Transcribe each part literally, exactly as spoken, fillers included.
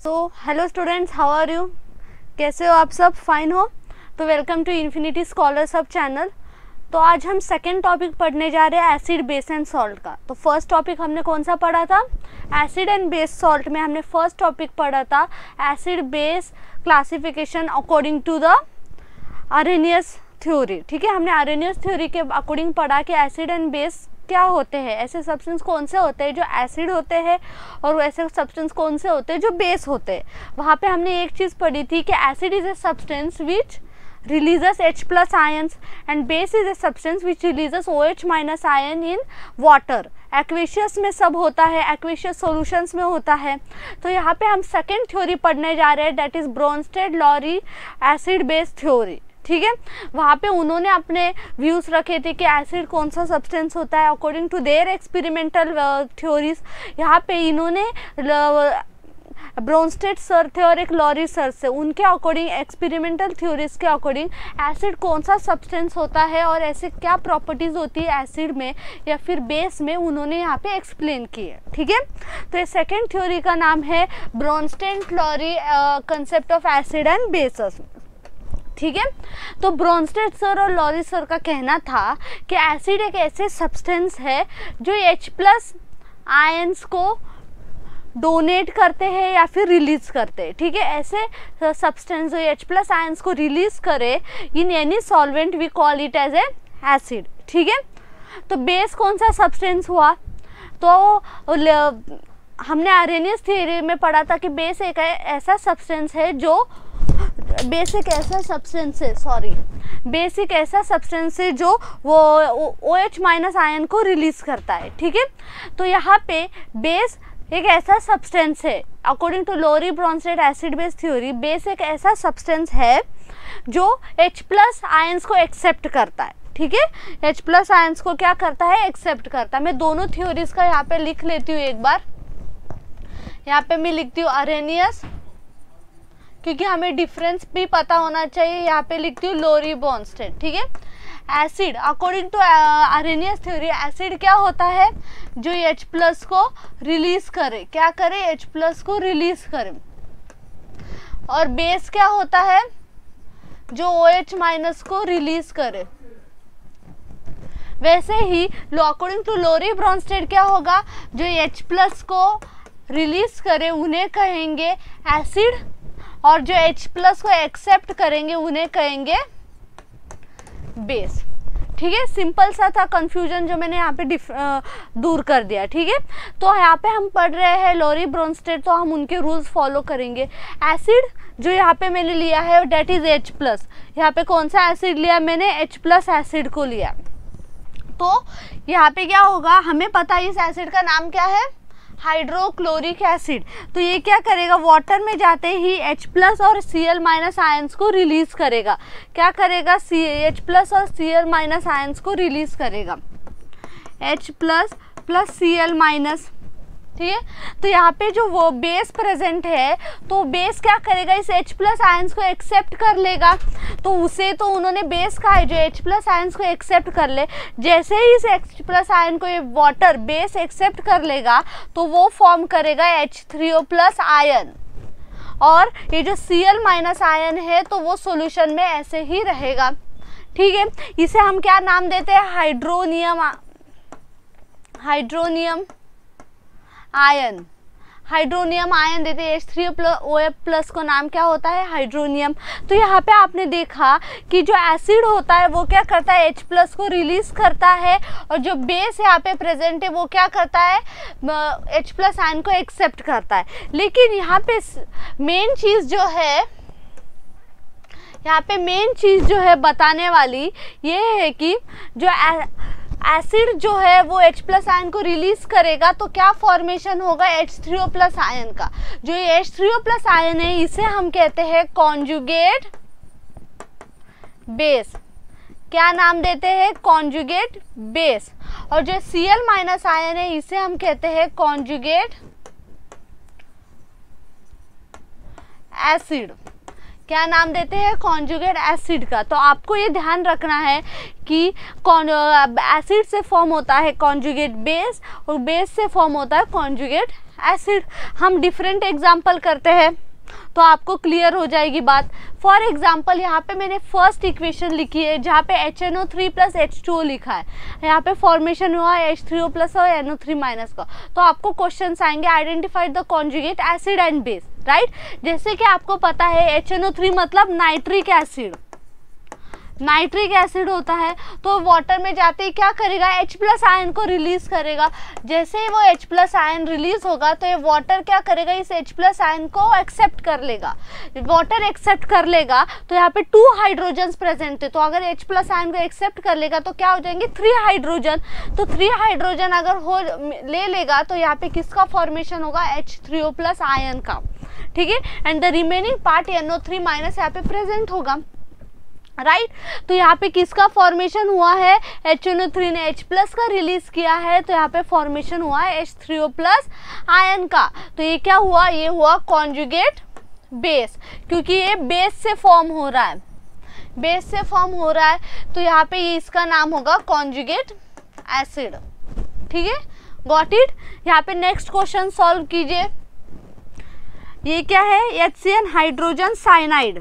So hello students, how are you? कैसे हो आप सब? फाइन हो? तो वेलकम टू इन्फिनिटी स्कॉलर सब चैनल। तो आज हम सेकेंड टॉपिक पढ़ने जा रहे हैं एसिड, बेस एंड सॉल्ट का। तो फर्स्ट टॉपिक हमने कौन सा पढ़ा था? एसिड एंड बेस सॉल्ट में हमने फर्स्ट टॉपिक पढ़ा था acid base classification according to the Arrhenius theory. ठीक है, हमने आरेनियस थ्योरी के अकॉर्डिंग पढ़ा कि एसिड एंड बेस क्या होते हैं, ऐसे सब्सटेंस कौन से होते हैं जो एसिड होते हैं और ऐसे सब्सटेंस कौन से होते हैं जो बेस होते हैं। वहाँ पे हमने एक चीज़ पढ़ी थी कि acid is a substance which releases H plus ions and base is a substance which releases OH minus ion in water। Aqueous में सब होता है, एक्वेशियस सॉल्यूशंस में होता है। तो यहाँ पे हम सेकेंड थ्योरी पढ़ने जा रहे हैं, that is Bronsted Lowry acid base theory. ठीक है, वहाँ पे उन्होंने अपने व्यूज़ रखे थे कि एसिड कौन सा सब्सटेंस होता है according to their experimental theories. यहाँ पे इन्होंने ब्रोंस्टेड सर थे और एक लॉरी सर से, उनके अकॉर्डिंग एक्सपेरिमेंटल थ्योरीज के अकॉर्डिंग एसिड कौन सा सब्सटेंस होता है और ऐसे क्या प्रॉपर्टीज़ होती है एसिड में या फिर बेस में, उन्होंने यहाँ पे एक्सप्लेन की है। ठीक है, तो ये सेकेंड थ्योरी का नाम है Bronsted Lowry concept of acid and bases. ठीक है, तो ब्रोंस्टेड सर और लॉरी सर का कहना था कि एसिड एक ऐसे सब्सटेंस है जो H प्लस आयंस को डोनेट करते हैं या फिर रिलीज करते हैं। ठीक है, ऐसे सब्सटेंस जो H प्लस आयंस को रिलीज करे in any solvent we call it as a acid. ठीक है, तो बेस कौन सा सब्सटेंस हुआ? तो हमने आरेनियस थ्योरी में पढ़ा था कि बेस एक ऐसा सब्सटेंस है जो बेस एक ऐसा सब्सटेंस है सॉरी बेस एक ऐसा सब्सटेंस है जो वो OH माइनस आयन को रिलीज करता है। ठीक है, तो यहाँ पे बेस एक ऐसा सब्सटेंस है according to Lowry Bronsted acid base theory. Base एक ऐसा सब्सटेंस है जो H प्लस आयंस को एक्सेप्ट करता है। ठीक है, H प्लस आयंस को क्या करता है? एक्सेप्ट करता है। मैं दोनों थ्योरीज का यहाँ पे लिख लेती हूँ एक बार। यहाँ पे मैं लिखती हूँ आरेनियस, क्योंकि हमें डिफरेंस भी पता होना चाहिए। यहाँ पे लिखती हूँ लॉरी ब्रोंस्टेड। ठीक है, acid according to Arrhenius theory acid क्या होता है? जो H प्लस को रिलीज करे, क्या करे? H प्लस को रिलीज करे। और बेस क्या होता है? जो OH माइनस को रिलीज करे। वैसे ही अकॉर्डिंग टू लॉरी ब्रोंस्टेड क्या होगा? जो H प्लस को रिलीज करे उन्हें कहेंगे एसिड, और जो H प्लस को एक्सेप्ट करेंगे उन्हें कहेंगे बेस। ठीक है, सिंपल सा था कंफ्यूजन जो मैंने यहाँ पे आ, दूर कर दिया। ठीक है, तो यहाँ पे हम पढ़ रहे हैं लॉरी ब्रोंस्टेड, तो हम उनके रूल्स फॉलो करेंगे। एसिड जो यहाँ पे मैंने लिया है डेट इज H प्लस। यहाँ पे कौन सा एसिड लिया मैंने? H प्लस एसिड को लिया। तो यहाँ पे क्या होगा? हमें पता है इस एसिड का नाम क्या है? Hydrochloric acid. तो ये क्या करेगा? वाटर में जाते ही H प्लस और Cl माइनस आयंस को रिलीज करेगा। क्या करेगा? H प्लस और Cl माइनस आयंस को रिलीज करेगा। H plus plus Cl minus. ठीक है, तो यहाँ पे जो वो बेस प्रेजेंट है, तो बेस क्या करेगा? इस H प्लस आयंस को एक्सेप्ट कर लेगा। तो उसे तो उन्होंने बेस कहा है जो H प्लस आयंस को एक्सेप्ट कर ले। जैसे ही इस H प्लस आयन को ये वाटर बेस एक्सेप्ट कर लेगा तो वो फॉर्म करेगा H three O plus ion, और ये जो Cl माइनस आयन है तो वो सॉल्यूशन में ऐसे ही रहेगा। ठीक है, इसे हम क्या नाम देते हैं? Hydronium hydronium ion hydronium ion देते हैं। H थ्री O प्लस को नाम क्या होता है? हाइड्रोनियम। तो यहाँ पे आपने देखा कि जो एसिड होता है वो क्या करता है? H प्लस को रिलीज करता है, और जो बेस यहाँ पे प्रेजेंट है वो क्या करता है? H प्लस आयन को एक्सेप्ट करता है। लेकिन यहाँ पे मेन चीज़ जो है यहाँ पे मेन चीज़ जो है बताने वाली ये है कि जो एसिड जो है वो H प्लस आयन को रिलीज करेगा तो क्या फॉर्मेशन होगा? H three O plus ion का। जो ये H three O plus ion है इसे हम कहते हैं कॉन्जुगेट बेस। क्या नाम देते हैं? Conjugate base. और जो Cl माइनस आयन है इसे हम कहते हैं कॉन्जुगेट एसिड। क्या नाम देते हैं, कॉन्जुगेट एसिड का। तो आपको ये ध्यान रखना है कि एसिड से फॉर्म होता है कॉन्जुगेट बेस और बेस से फॉर्म होता है कॉन्जुगेट एसिड। हम डिफरेंट एग्जाम्पल करते हैं तो आपको क्लियर हो जाएगी बात। फॉर एग्जाम्पल यहाँ पे मैंने फर्स्ट इक्वेशन लिखी है जहाँ पे H N O three plus H two O लिखा है, यहाँ पे फॉर्मेशन हुआ है एच थ्री ओ प्लस और एन ओ थ्री माइनस का। तो आपको क्वेश्चंस आएंगे identify the conjugate acid and base, right. जैसे कि आपको पता है एच एन ओ थ्री मतलब नाइट्रिक एसिड, नाइट्रिक एसिड होता है। तो वाटर में जाते ही क्या करेगा, H प्लस आयन को रिलीज करेगा। जैसे ही वो H प्लस आयन रिलीज होगा तो ये वाटर क्या करेगा, इस H प्लस आयन को एक्सेप्ट कर लेगा। वाटर एक्सेप्ट कर लेगा तो यहाँ पे टू हाइड्रोजन्स प्रेजेंट है, तो अगर H प्लस आयन को एक्सेप्ट कर लेगा तो क्या हो जाएंगे, थ्री हाइड्रोजन। तो थ्री हाइड्रोजन अगर हो ले लेगा तो यहाँ पे किसका फॉर्मेशन होगा, H three O plus ion का, ठीक है। And the remaining part N O three minus यहाँ पे प्रेजेंट होगा, राइट right? तो यहाँ पे किसका फॉर्मेशन हुआ है, एच एन ओ थ्री ने H प्लस का रिलीज किया है तो यहाँ पे फॉर्मेशन हुआ है H three O plus ion का। तो ये क्या हुआ, ये हुआ कॉन्जुगेट बेस, क्योंकि ये बेस से फॉर्म हो रहा है, बेस से फॉर्म हो रहा है तो यहाँ पे ये इसका नाम होगा कॉन्जुगेट एसिड, ठीक है, गॉट इट। यहाँ पे नेक्स्ट क्वेश्चन सॉल्व कीजिए। ये क्या है, H C N hydrogen cyanide.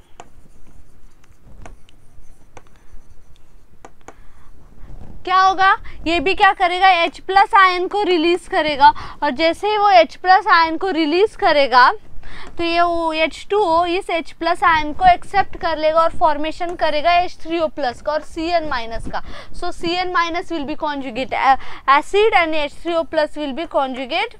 क्या होगा, ये भी क्या करेगा, H प्लस आयन को रिलीज करेगा और जैसे ही वो H प्लस आयन को रिलीज करेगा तो ये वो एच टू ओ इस H प्लस आयन को एक्सेप्ट कर लेगा और फॉर्मेशन करेगा एच थ्री ओ प्लस का और सी एन माइनस का। So C N minus will be conjugate acid and H three O plus will be conjugate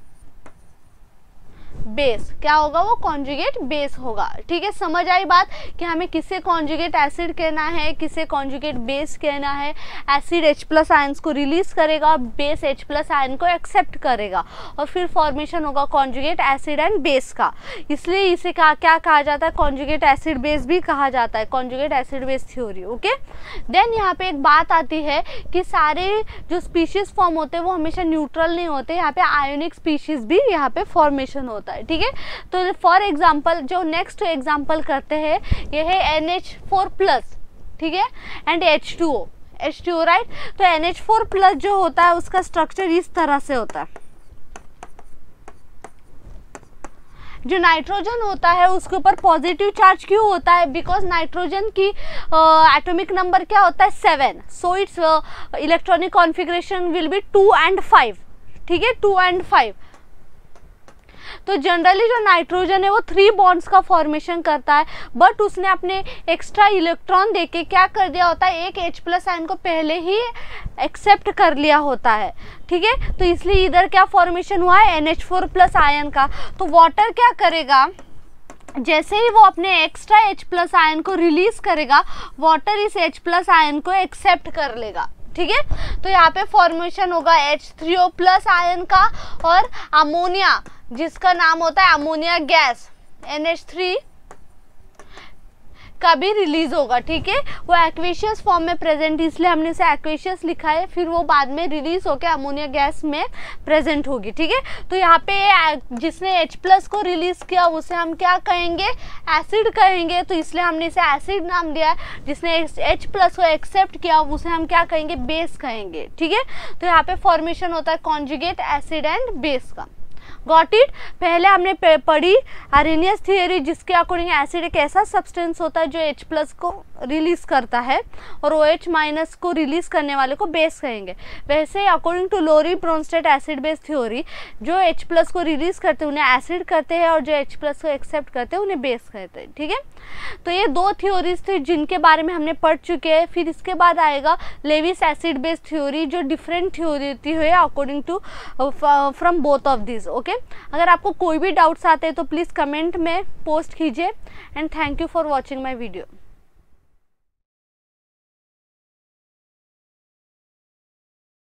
base. क्या होगा, वो कॉन्जुगेट बेस होगा, ठीक है। समझ आई बात कि हमें किसे कॉन्जुगेट एसिड कहना है, किसे कॉन्जुगेट बेस कहना है। एसिड H प्लस आयंस को रिलीज करेगा, बेस H प्लस आयन को एक्सेप्ट करेगा और फिर फॉर्मेशन होगा कॉन्जुगेट एसिड एंड बेस का। इसलिए इसे कहा क्या कहा जाता है, कॉन्जुगेट एसिड बेस भी कहा जाता है, conjugate acid base theory, okay. Then यहाँ पे एक बात आती है कि सारे जो स्पीशीज फॉर्म होते हैं वो हमेशा न्यूट्रल नहीं होते, यहाँ पे आयोनिक स्पीशीज भी यहाँ पे फॉर्मेशन होता है, ठीक है। तो फॉर एग्जांपल जो नेक्स्ट एग्जांपल करते हैं ये है एन एच फोर प्लस, ठीक है, and H two O, H two O, right. तो एन एच फोर प्लस जो होता है उसका स्ट्रक्चर इस तरह से होता है। जो नाइट्रोजन होता है उसके ऊपर पॉजिटिव चार्ज क्यों होता है, बिकॉज नाइट्रोजन की एटॉमिक uh, नंबर क्या होता है, seven. So its electronic configuration will be two and five, ठीक है, टू एंड फाइव। तो जनरली जो नाइट्रोजन है वो थ्री बॉन्ड्स का फॉर्मेशन करता है, बट उसने अपने एक्स्ट्रा इलेक्ट्रॉन देके क्या कर दिया होता है, एक H प्लस आयन को पहले ही एक्सेप्ट कर लिया होता है, ठीक है। तो इसलिए इधर क्या फॉर्मेशन हुआ है, N H four plus ion का। तो वाटर क्या करेगा, जैसे ही वो अपने एक्स्ट्रा H प्लस आयन को रिलीज करेगा, वाटर इस H प्लस आयन को एक्सेप्ट कर लेगा, ठीक है। तो यहाँ पे फॉर्मेशन होगा H three O plus ion का और अमोनिया जिसका नाम होता है ammonia gas N H three का भी रिलीज होगा, ठीक है। वो एक्वेशियस फॉर्म में प्रेजेंट, इसलिए हमने इसे एक्वेशियस लिखा है, फिर वो बाद में रिलीज होकर अमोनिया गैस में प्रेजेंट होगी, ठीक है। तो यहाँ पे जिसने H प्लस को रिलीज किया उसे हम क्या कहेंगे, एसिड कहेंगे, तो इसलिए हमने इसे एसिड नाम दिया है। जिसने H प्लस को एक्सेप्ट किया उसे हम क्या कहेंगे, बेस कहेंगे, ठीक है। तो यहाँ पे फॉर्मेशन होता है कॉन्जुगेट एसिड एंड बेस का, गॉट इट। पहले हमने पढ़ी आरेनियस थ्योरी जिसके अकॉर्डिंग एसिड एक ऐसा सब्सटेंस होता है जो H प्लस को रिलीज करता है और OH माइनस को रिलीज करने वाले को बेस कहेंगे। वैसे according to Lowry Bronsted acid base theory जो H प्लस को रिलीज करते हैं उन्हें एसिड कहते हैं और जो H प्लस को एक्सेप्ट करते हैं उन्हें बेस कहते हैं, ठीक है। तो ये दो थ्योरीज थे जिनके बारे में हमने पढ़ चुके हैं। फिर इसके बाद आएगा लेविस एसिड बेस थ्योरी जो डिफरेंट थ्योरी है according to from both of this, okay. अगर आपको कोई भी डाउट्स आते हैं तो प्लीज़ कमेंट में पोस्ट कीजिए and thank you for watching my video.